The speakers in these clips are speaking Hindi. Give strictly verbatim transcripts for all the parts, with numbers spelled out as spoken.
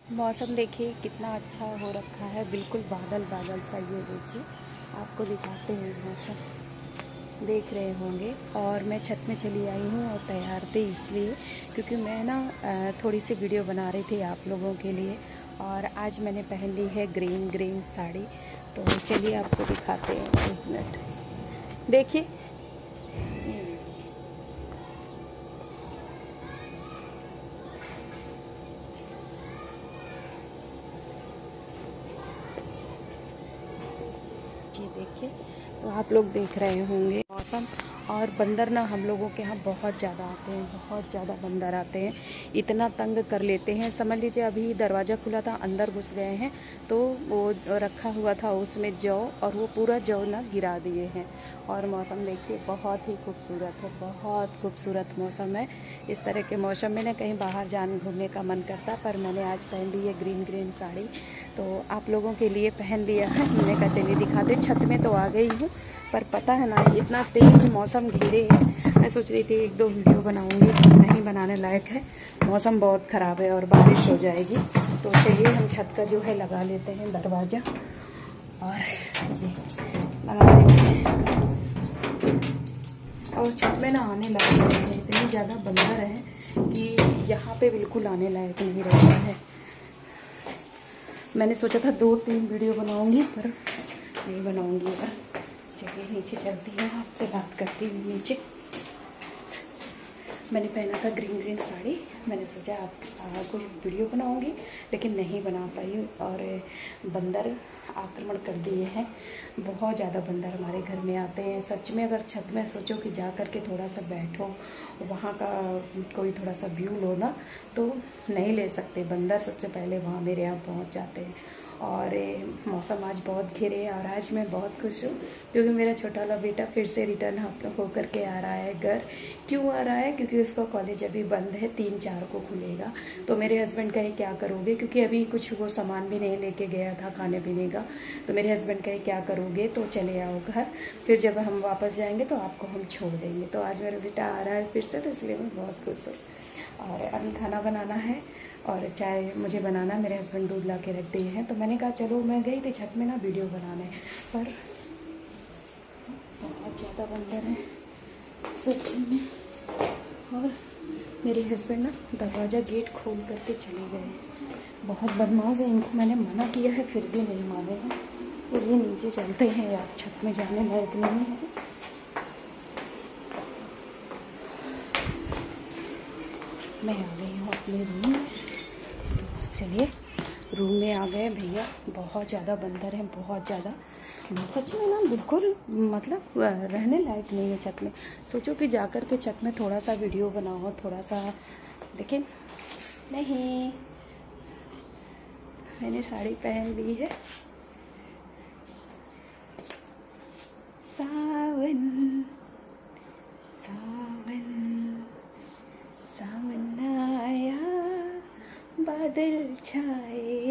मौसम देखिए कितना अच्छा हो रखा है, बिल्कुल बादल बादल सा। ये देखिए आपको दिखाते हैं मौसम, देख रहे होंगे। और मैं छत में चली आई हूँ और तैयार थी इसलिए क्योंकि मैं ना थोड़ी सी वीडियो बना रही थी आप लोगों के लिए। और आज मैंने पहन ली है ग्रीन ग्रीन साड़ी। तो चलिए आपको दिखाते हैं, एक मिनट देखिए। ये देखिए, तो आप लोग देख रहे होंगे मौसम। और बंदर ना हम लोगों के यहाँ बहुत ज़्यादा आते हैं, बहुत ज़्यादा बंदर आते हैं, इतना तंग कर लेते हैं। समझ लीजिए अभी दरवाज़ा खुला था, अंदर घुस गए हैं, तो वो रखा हुआ था उसमें जौ, और वो पूरा जौ ना गिरा दिए हैं। और मौसम देखिए बहुत ही खूबसूरत है, बहुत खूबसूरत मौसम है। इस तरह के मौसम में ना कहीं बाहर जाने घूमने का मन करता, पर मैंने आज पहन ली है ग्रीन ग्रीन साड़ी, तो आप लोगों के लिए पहन लिया है। मैंने कहा चलिए दिखाते। छत में तो आ गई हूँ, पर पता है ना इतना तेज़ मौसम घेरे है। मैं सोच रही थी एक दो वीडियो बनाऊंगी, पर नहीं बनाने लायक है, मौसम बहुत ख़राब है और बारिश हो जाएगी। तो चलिए हम छत का जो है लगा लेते हैं दरवाज़ा, और ये लगा लेते हैं। और छत में ना आने लायक नहीं है, इतनी ज़्यादा बंदर है कि यहाँ पे बिल्कुल आने लायक नहीं रहता है। मैंने सोचा था दो तीन वीडियो बनाऊंगी, पर नहीं बनाऊंगी। पर चलिए नीचे चलती हूँ, आपसे बात करती हूँ नीचे। मैंने पहना था ग्रीन ग्रीन साड़ी, मैंने सोचा आप कोई वीडियो बनाऊंगी, लेकिन नहीं बना पाई। और बंदर आक्रमण कर दिए हैं, बहुत ज़्यादा बंदर हमारे घर में आते हैं। सच में अगर छत में सोचो कि जा कर के थोड़ा सा बैठो, वहाँ का कोई थोड़ा सा व्यू लो ना, तो नहीं ले सकते। बंदर सबसे पहले वहाँ मेरे यहाँ पहुँच जाते हैं। और मौसम आज बहुत घेरे है, और आज मैं बहुत खुश हूँ क्योंकि मेरा छोटा वाला बेटा फिर से रिटर्न होकर के आ रहा है घर। क्यों आ रहा है? क्योंकि उसका कॉलेज अभी बंद है, तीन चार को खुलेगा। तो मेरे हस्बैंड कहे क्या करोगे, क्योंकि अभी कुछ वो सामान भी नहीं लेके गया था खाने पीने का। तो मेरे हस्बैंड कहे क्या करोगे, तो चले आओ घर, फिर जब हम वापस जाएंगे तो आपको हम छोड़ देंगे। तो आज मेरा बेटा आ रहा है फिर से, तो इसलिए मैं बहुत खुश हूँ। और अभी खाना बनाना है और चाय मुझे बनाना, मेरे हस्बैंड दूध ला के रख दिए हैं। तो मैंने कहा चलो, मैं गई थी छत में ना वीडियो बनाने, पर बहुत ज़्यादा बंदर है सच में। और मेरे हस्बैंड ना दरवाज़ा गेट खोल करके चले गए, बहुत बदमाश है। इनको मैंने मना किया है फिर भी नहीं मानेगा। तो ये नीचे चलते हैं यार, छत में जाने लायक नहीं है। मैं आ गई हूँ अपने रूम में, तो चलिए रूम में आ गए भैया। बहुत ज़्यादा बंदर हैं, बहुत ज़्यादा, सच में ना बिल्कुल मतलब रहने लायक नहीं है छत में। सोचो कि जाकर के छत में थोड़ा सा वीडियो बनाओ, थोड़ा सा, लेकिन नहीं। मैंने साड़ी पहन ली है। सावन सावन सावन आया, बादल छाए,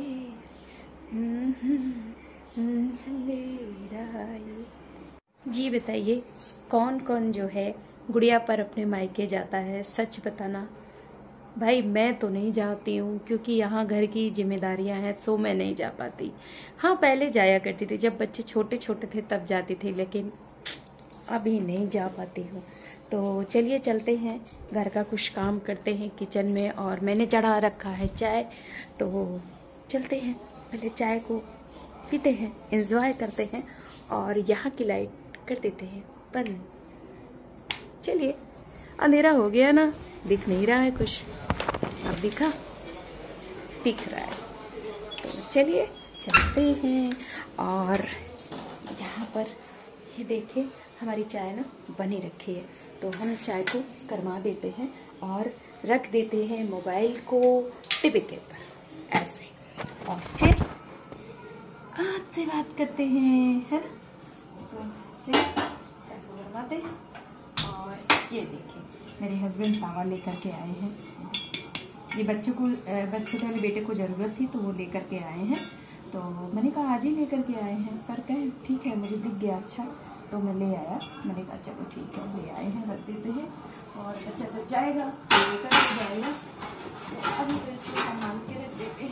अंधेरा आए। जी बताइए, कौन कौन जो है गुड़िया पर अपने मायके जाता है? सच बताना भाई। मैं तो नहीं जाती हूँ क्योंकि यहाँ घर की जिम्मेदारियाँ हैं, सो मैं नहीं जा पाती। हाँ पहले जाया करती थी, जब बच्चे छोटे छोटे थे तब जाती थी, लेकिन अभी नहीं जा पाती हूँ। तो चलिए चलते हैं, घर का कुछ काम करते हैं किचन में। और मैंने चढ़ा रखा है चाय, तो चलते हैं पहले चाय को पीते हैं, एंजॉय करते हैं, और यहाँ की लाइट कर देते हैं बंद। चलिए, अंधेरा हो गया ना, दिख नहीं रहा है कुछ। अब दिखा? दिख रहा है। तो चलिए चलते हैं। और यहाँ पर ये देखिए हमारी चाय ना बनी रखी है, तो हम चाय को गरमा देते हैं और रख देते हैं मोबाइल को टीवी के ऊपर ऐसे, और फिर आपसे बात करते हैं, है ना? तो चलिए चाय को गरमाते हैं। और ये देखिए मेरे हस्बैंड तावा लेकर के आए हैं। ये बच्चों को बच्चे वाले बेटे को ज़रूरत थी तो वो लेकर के आए हैं। तो मैंने कहा आज ही लेकर के आए हैं, पर कहें ठीक है, मुझे दिख गया अच्छा तो मैं ले आया। मैंने कहा चलो ठीक है, ले आए हैं, रख देते हैं। और बच्चा जब जाएगा लेकर के जाएगा, तो अभी तो इसको संभाल के रख देते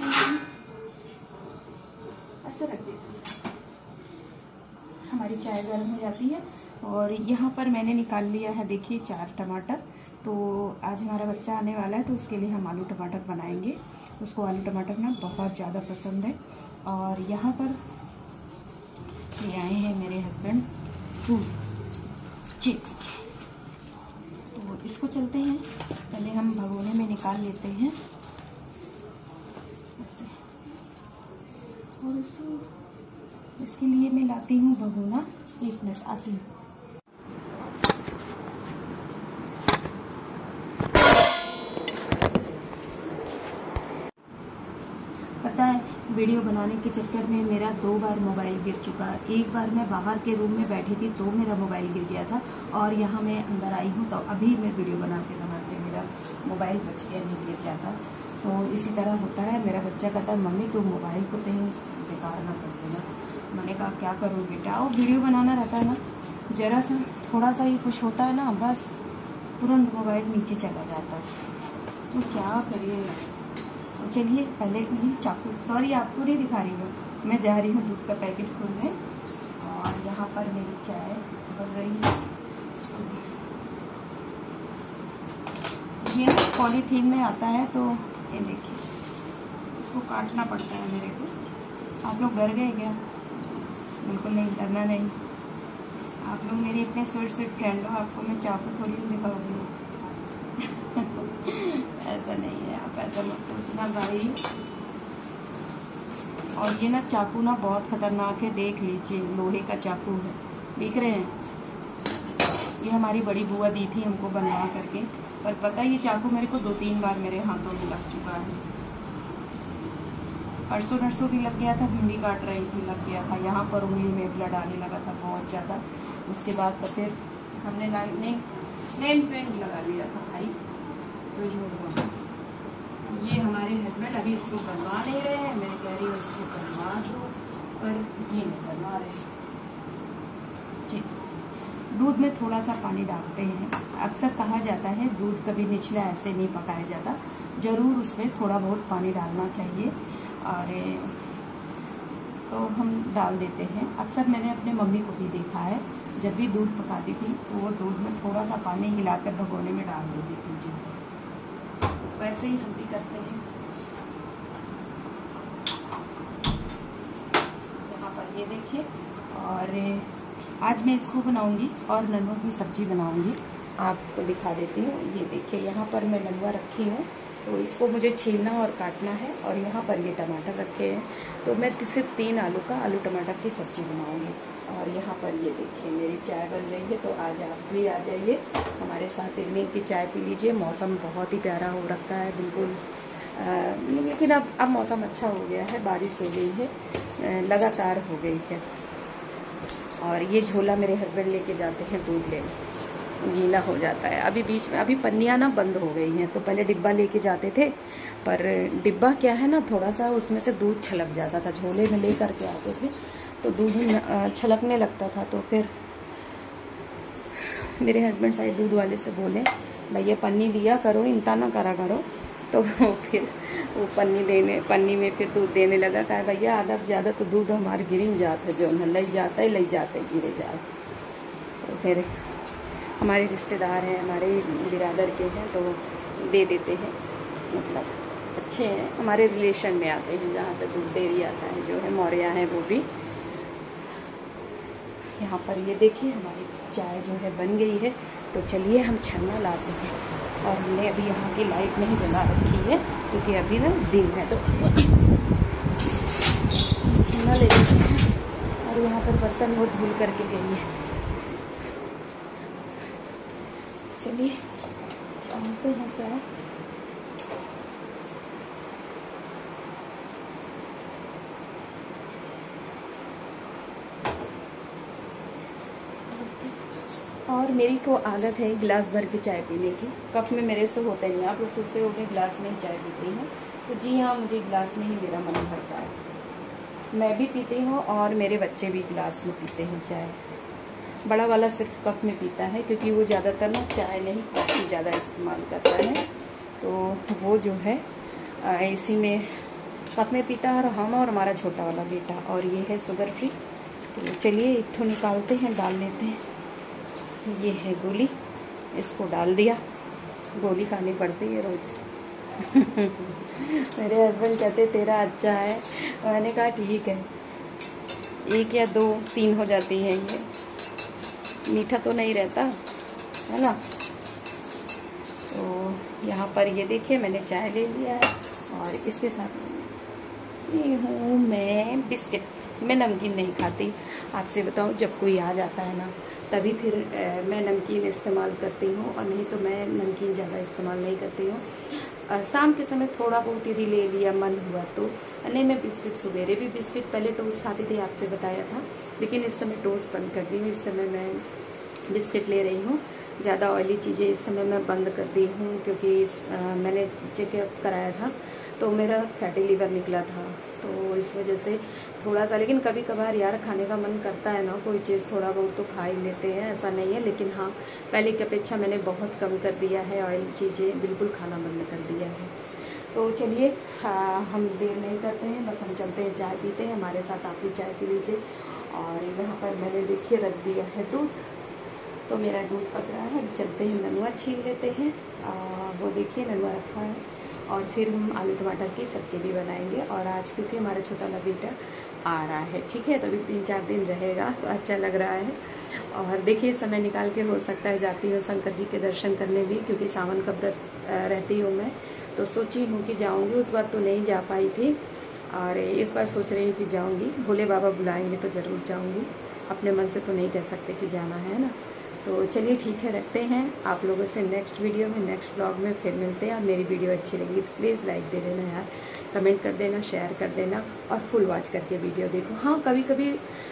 ऐसे रख देती हूँ। हमारी चाय गर्म हो जाती है और यहाँ पर मैंने निकाल लिया है, देखिए चार टमाटर। तो आज हमारा बच्चा आने वाला है तो उसके लिए हम आलू टमाटर बनाएंगे। उसको आलू टमाटर ना बहुत ज़्यादा पसंद है। और यहाँ पर ले आए हैं मेरे हस्बैंड दूध चिक। तो इसको चलते हैं, पहले हम भगोने में निकाल लेते हैं ऐसे। और इसको इसके लिए मैं लाती हूँ भगोना। एक मिनट आती हूँ। पता है, वीडियो बनाने के चक्कर में मेरा दो बार मोबाइल गिर चुका है। एक बार मैं बाहर के रूम में बैठी थी तो मेरा मोबाइल गिर गया था, और यहाँ मैं अंदर आई हूँ तो अभी मैं वीडियो बनाते बनाते मेरा मोबाइल बच गया, नहीं गिर जाता। तो इसी तरह होता है। मेरा बच्चा कहता है मम्मी तुम मोबाइल को कहीं बेकार ना कर देना। मैंने कहा क्या करूँ बेटा, वो वीडियो बनाना रहता है ना, ज़रा सा थोड़ा सा ही कुछ होता है ना, बस तुरंत मोबाइल नीचे चला जाता है। तो क्या करिए। तो चलिए पहले ही चाकू, सॉरी आपको नहीं दिखा रही हूँ, मैं जा रही हूँ दूध का पैकेट खोलने। और यहाँ पर मेरी चाय बन रही है। ये पॉलीथीन में आता है, तो ये देखिए इसको काटना पड़ता है मेरे को। आप लोग डर गए क्या? बिल्कुल नहीं, डरना नहीं। आप लोग मेरी इतने स्वीट स्वीट फ्रेंड हो, आपको मैं चाकू थोड़ी नहीं दिखाऊंगी। ऐसा नहीं है, आप ऐसा मत सोचना भाई। और ये ना चाकू ना बहुत खतरनाक है, देख लीजिए लोहे का चाकू है, देख रहे हैं। ये हमारी बड़ी बुआ दी थी हमको बनवा करके, पर पता है ये चाकू मेरे को दो तीन बार मेरे हाथों में लग चुका है। परसों नरसों भी लग गया था, भिंडी काट रही थी, लग गया था यहाँ पर, उंगली में ब्लड आने लगा था बहुत ज़्यादा। उसके बाद तो फिर हमने नहीं नेल पेंट लगा लिया था भाई। तो झूठ, ये हमारे हस्बैंड अभी इसको बनवा नहीं रहे हैं। मैं कह रही हूँ इसको बनवा दो, पर ये नहीं बनवा रहे हैं। दूध में थोड़ा सा पानी डालते हैं। अक्सर कहा जाता है दूध कभी निचला ऐसे नहीं पकाया जाता, ज़रूर उसमें थोड़ा बहुत पानी डालना चाहिए। और तो हम डाल देते हैं। अक्सर मैंने अपने मम्मी को भी देखा है, जब भी दूध पकाती थी तो वो दूध में थोड़ा सा पानी हिलाकर भगोने में डाल देती थी जी। वैसे ही हम भी करते हैं। यहाँ पर ये देखिए, और आज मैं इसको बनाऊंगी और ननुआ की सब्जी बनाऊंगी, आपको दिखा देती हूँ। ये देखिए यहाँ पर मैं ननुआ रखी हूँ, तो इसको मुझे छीलना और काटना है। और यहाँ पर ये टमाटर रखे हैं, तो मैं सिर्फ तीन आलू का आलू टमाटर की सब्जी बनाऊंगी। और यहाँ पर ये देखिए मेरी चाय बन रही है, तो आज आप भी आ जाइए हमारे साथ, इवनिंग की चाय पी लीजिए। मौसम बहुत ही प्यारा हो रखा है बिल्कुल, लेकिन अब अब मौसम अच्छा हो गया है, बारिश हो गई है, लगातार हो गई है। और ये झोला मेरे हस्बैंड लेके जाते हैं दूध लेने, गीला हो जाता है। अभी बीच में अभी पन्नियाँ ना बंद हो गई हैं, तो पहले डिब्बा लेके जाते थे, पर डिब्बा क्या है ना, थोड़ा सा उसमें से दूध छलक जाता था। झोले में ले करके आते थे तो दूध छलकने लगता था। तो फिर मेरे हस्बैंड शायद दूध वाले से बोले भैया पन्नी दिया करो, इंता ना करा करो। तो फिर वो पन्नी देने पन्नी में फिर दूध देने लगा। कहा भैया आधा से ज़्यादा तो दूध हमारे गिर जाता है, जो न लई जाता है लई जाते गिरे जाए। तो फिर हमारे रिश्तेदार हैं, हमारे बिरादर के हैं, तो दे देते हैं, मतलब अच्छे हैं, हमारे रिलेशन में आते हैं, जहाँ से दूध डेयरी आता है, जो है मौर्या हैं वो भी। यहाँ पर ये देखिए हमारी चाय जो है बन गई है, तो चलिए हम छन्ना लाते हैं। और हमने अभी यहाँ की लाइट नहीं जला रखी है क्योंकि अभी ना दिन है, तो छन्ना ले लेते हैं। और यहाँ पर बर्तन वो धुल करके गई है। चलिए छानते हैं चाय। और मेरी को आदत है गिलास भर के चाय पीने की, कप में मेरे से होता नहीं। आप लोग सोचते हो कि गिलास में ही चाय पीती हैं, तो जी हाँ, मुझे गिलास में ही मेरा मन भरता है। मैं भी पीती हूँ और मेरे बच्चे भी गिलास में पीते हैं चाय। बड़ा वाला सिर्फ कप में पीता है क्योंकि वो ज़्यादातर ना चाय नहीं कॉफ़ी ज़्यादा इस्तेमाल करता है, तो वो जो है इसी में कप में पीता है, और हम और हमारा छोटा वाला बेटा, और ये है शुगर फ्री। तो चलिए एक ठो निकालते हैं, डाल लेते हैं। ये है गोली, इसको डाल दिया। गोली खानी पड़ती है रोज़। मेरे हस्बैंड कहते तेरा अच्छा है, मैंने कहा ठीक है, एक या दो तीन हो जाती है, ये मीठा तो नहीं रहता है ना। तो यहाँ पर ये देखिए मैंने चाय ले लिया है, और इसके साथ ये हूँ मैं बिस्किट। मैं नमकीन नहीं खाती, आपसे बताऊँ, जब कोई आ जाता है ना तभी फिर ए, मैं नमकीन इस्तेमाल करती हूँ, और नहीं तो मैं नमकीन ज़्यादा इस्तेमाल नहीं करती हूँ। शाम के समय थोड़ा बहुत यदि ले लिया मन हुआ तो, नहीं मैं बिस्किट सवेरे भी बिस्किट पहले टोस्ट खाती थी, आपसे बताया था, लेकिन इस समय टोस्ट बंद कर दी हूँ। इस समय मैं बिस्किट ले रही हूँ। ज़्यादा ऑयली चीज़ें इस समय मैं बंद कर दी हूँ, क्योंकि इस, आ, मैंने चेकअप कराया था तो मेरा फैटी लीवर निकला था, तो इस वजह से थोड़ा सा, लेकिन कभी कभार यार खाने का मन करता है ना कोई चीज़, थोड़ा बहुत तो खा ही लेते हैं, ऐसा नहीं है। लेकिन हाँ, पहले की अपेक्षा मैंने बहुत कम कर दिया है, ऑयल चीज़ें बिल्कुल खाना बंद कर दिया है। तो चलिए हम देर नहीं करते हैं, बस हम चलते हैं, चाय पीते हैं, हमारे साथ आप भी चाय पी लीजिए। और यहाँ पर मैंने देखिए रख दिया है दूध, तो मेरा दूध पक रहा है। चलते हैं ननुआ छील लेते हैं, और वो देखिए ननुआ रखा है, और फिर हम आलू टमाटर की सब्ज़ी भी बनाएंगे। और आज क्योंकि हमारा छोटा वाला बेटा आ रहा है, ठीक है, तो अभी तीन चार दिन रहेगा, तो अच्छा लग रहा है। और देखिए समय निकाल के हो सकता है जाती हूँ शंकर जी के दर्शन करने भी, क्योंकि सावन का व्रत रहती हूँ मैं, तो सोची हूँ कि जाऊँगी। उस बार तो नहीं जा पाई थी, और इस बार सोच रही हूँ कि जाऊँगी। भोले बाबा बुलाएंगे तो ज़रूर जाऊँगी, अपने मन से तो नहीं कह सकते कि जाना है ना। तो चलिए ठीक है, रखते हैं। आप लोगों से नेक्स्ट वीडियो में, नेक्स्ट ब्लॉग में फिर मिलते हैं। और मेरी वीडियो अच्छी लगी तो प्लीज़ लाइक दे देना यार, कमेंट कर देना, शेयर कर देना, और फुल वॉच करके वीडियो देखो। हाँ, कभी कभी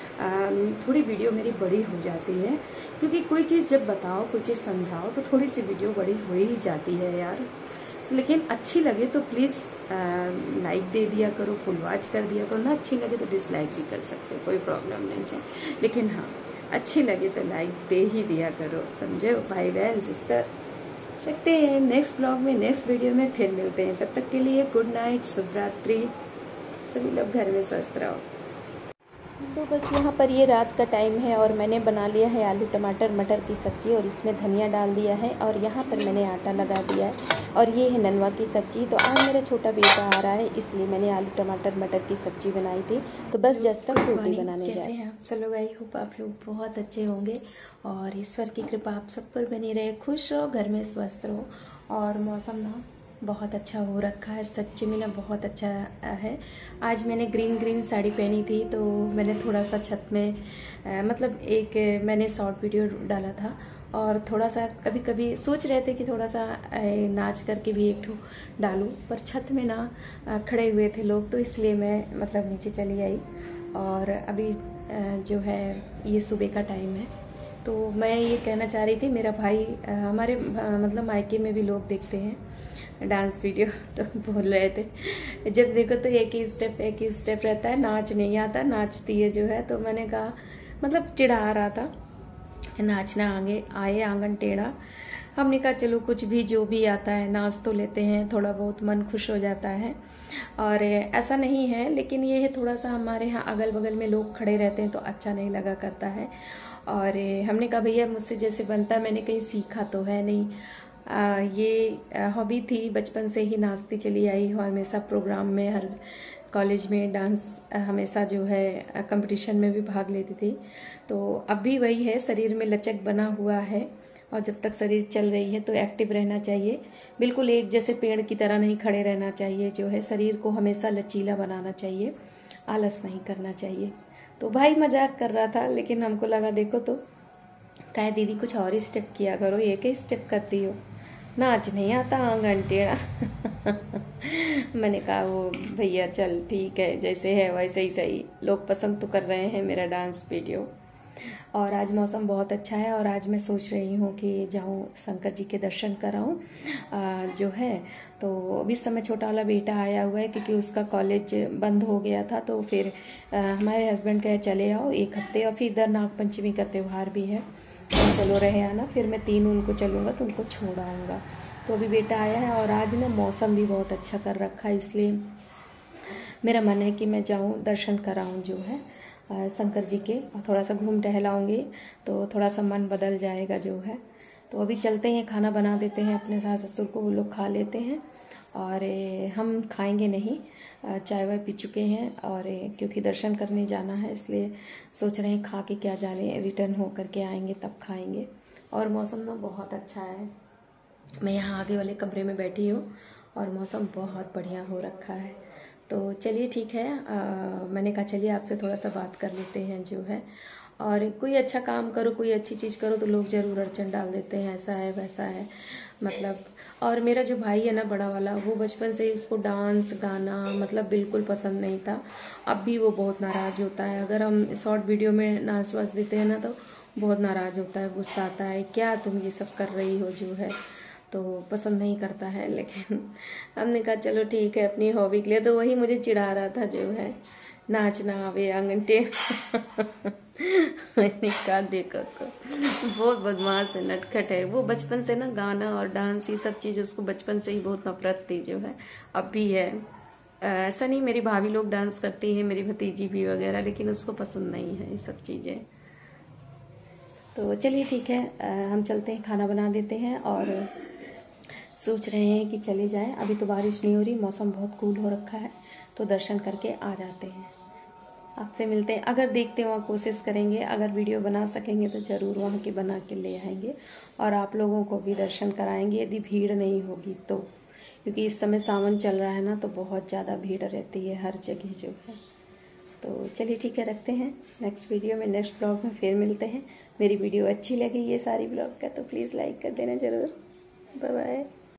थोड़ी वीडियो मेरी बड़ी हो जाती है, क्योंकि कोई चीज़ जब बताओ, कोई चीज़ समझाओ, तो थोड़ी सी वीडियो बड़ी हो ही जाती है यार। लेकिन अच्छी लगे तो प्लीज़ लाइक दे दिया करो, फुल वॉच कर दिया करो ना। अच्छी लगे तो डिसलाइक भी कर सकते हो, कोई प्रॉब्लम नहीं है, लेकिन हाँ अच्छी लगे तो लाइक दे ही दिया करो, समझो भाई बहन सिस्टर। रखते हैं, नेक्स्ट ब्लॉग में, नेक्स्ट वीडियो में फिर मिलते हैं। तब तक के लिए गुड नाइट, शुभ रात्रि, सभी लोग घर में स्वस्थ रहो। तो बस यहाँ पर ये रात का टाइम है, और मैंने बना लिया है आलू टमाटर मटर की सब्ज़ी, और इसमें धनिया डाल दिया है, और यहाँ पर मैंने आटा लगा दिया है, और ये है ननवा की सब्ज़ी। तो आज मेरा छोटा बेटा आ रहा है, इसलिए मैंने आलू टमाटर मटर की सब्ज़ी बनाई थी। तो बस जस्ट अब रोटी बनाने जाए। कैसे हैं आप सब लोग? आई होप आप लोग बहुत अच्छे होंगे, और ईश्वर की कृपा आप सब पर बनी रहे, खुश रहो, घर में स्वस्थ रहो। और मौसम ना बहुत अच्छा हो रखा है, सच्ची में ना बहुत अच्छा है। आज मैंने ग्रीन ग्रीन साड़ी पहनी थी, तो मैंने थोड़ा सा छत में आ, मतलब एक मैंने शॉर्ट वीडियो डाला था, और थोड़ा सा कभी कभी सोच रहे थे कि थोड़ा सा नाच करके भी एक ठो डालूं, पर छत में ना खड़े हुए थे लोग, तो इसलिए मैं मतलब नीचे चली आई। और अभी जो है ये सुबह का टाइम है, तो मैं ये कहना चाह रही थी, मेरा भाई हमारे मतलब मायके में भी लोग देखते हैं डांस वीडियो, तो बोल रहे थे जब देखो तो एक ही स्टेप एक ही स्टेप रहता है, नाच नहीं आता, नाचती है जो है। तो मैंने कहा, मतलब चिढ़ा रहा था, नाचना आगे आए आंगन टेढ़ा। हमने कहा चलो कुछ भी जो भी आता है नाच तो लेते हैं, थोड़ा बहुत मन खुश हो जाता है। और ऐसा नहीं है, लेकिन ये है थोड़ा सा हमारे यहाँ अगल बगल में लोग खड़े रहते हैं तो अच्छा नहीं लगा करता है। और हमने कहा भैया मुझसे जैसे बनता, मैंने कहीं सीखा तो है नहीं, आ, ये हॉबी थी, बचपन से ही नाचती चली आई हूँ, हमेशा प्रोग्राम में, हर कॉलेज में डांस हमेशा जो है कंपटीशन में भी भाग लेती थी। तो अब भी वही है, शरीर में लचक बना हुआ है, और जब तक शरीर चल रही है तो एक्टिव रहना चाहिए, बिल्कुल एक जैसे पेड़ की तरह नहीं खड़े रहना चाहिए, जो है शरीर को हमेशा लचीला बनाना चाहिए, आलस नहीं करना चाहिए। तो भाई मजाक कर रहा था, लेकिन हमको लगा देखो तो कहे दीदी कुछ और ही स्टेप किया करो, एक ही स्टेप करती हो, नाच नहीं आता आंगन टेढ़ा। मैंने कहा वो भैया चल ठीक है, जैसे है वैसे ही सही, लोग पसंद तो कर रहे हैं मेरा डांस वीडियो। और आज मौसम बहुत अच्छा है, और आज मैं सोच रही हूँ कि जाऊँ शंकर जी के दर्शन कराऊँ जो है। तो अभी समय छोटा वाला बेटा आया हुआ है, क्योंकि उसका कॉलेज बंद हो गया था, तो फिर आ, हमारे हस्बैंड कहे चले आओ एक हफ्ते, और फिर इधर नाग पंचमी का त्यौहार भी है, तो चलो रहे आना, फिर मैं तीन उनको चलूँगा तो उनको छोड़ आऊँगा। तो अभी बेटा आया है, और आज ना मौसम भी बहुत अच्छा कर रखा है, इसलिए मेरा मन है कि मैं जाऊँ दर्शन कराऊँ जो है आ, शंकर जी के, और थोड़ा सा घूम टहलाऊँगी तो थोड़ा सा मन बदल जाएगा जो है। तो अभी चलते हैं, खाना बना देते हैं अपने सास ससुर को, वो लोग खा लेते हैं और ए, हम खाएंगे नहीं, चाय वाय पी चुके हैं, और ए, क्योंकि दर्शन करने जाना है इसलिए सोच रहे हैं खा के क्या जाने, रिटर्न हो करके आएंगे तब खाएंगे। और मौसम ना बहुत अच्छा है, मैं यहाँ आगे वाले कमरे में बैठी हूँ और मौसम बहुत बढ़िया हो रखा है। तो चलिए ठीक है, आ, मैंने कहा चलिए आपसे थोड़ा सा बात कर लेते हैं जो है। और कोई अच्छा काम करो, कोई अच्छी चीज़ करो तो लोग ज़रूर अड़चन डाल देते हैं, ऐसा है वैसा है मतलब। और मेरा जो भाई है ना बड़ा वाला, वो बचपन से ही उसको डांस गाना मतलब बिल्कुल पसंद नहीं था। अब भी वो बहुत नाराज़ होता है, अगर हम शॉर्ट वीडियो में नाच वाच देते हैं ना तो बहुत नाराज़ होता है, गुस्सा आता है, क्या तुम ये सब कर रही हो जो है, तो पसंद नहीं करता है। लेकिन हमने कहा चलो ठीक है अपनी हॉबी के लिए, तो वही मुझे चिढ़ा रहा था जो है, नाचना आवे आंगनटे। मैंने कहा देखो को बहुत बदमाश है, नटखट है वो, बचपन से ना गाना और डांस ये सब चीज़ उसको बचपन से ही बहुत नफरत थी जो है, अब भी है। ऐसा नहीं, मेरी भाभी लोग डांस करती है, मेरी भतीजी भी वगैरह, लेकिन उसको पसंद नहीं है ये सब चीज़ें। तो चलिए ठीक है, हम चलते हैं, खाना बना देते हैं और सोच रहे हैं कि चले जाएं। अभी तो बारिश नहीं हो रही, मौसम बहुत कूल हो रखा है, तो दर्शन करके आ जाते हैं। आपसे मिलते हैं, अगर देखते हैं वहाँ कोशिश करेंगे, अगर वीडियो बना सकेंगे तो ज़रूर वहाँ की बना के ले आएंगे और आप लोगों को भी दर्शन कराएंगे, यदि भीड़ नहीं होगी तो, क्योंकि इस समय सावन चल रहा है ना, तो बहुत ज़्यादा भीड़ रहती है हर जगह जो है। तो चलिए ठीक है, रखते हैं, नेक्स्ट वीडियो में नेक्स्ट ब्लॉग में फिर मिलते हैं। मेरी वीडियो अच्छी लगी ये सारी ब्लॉग का तो प्लीज़ लाइक कर देना ज़रूर। Bye bye.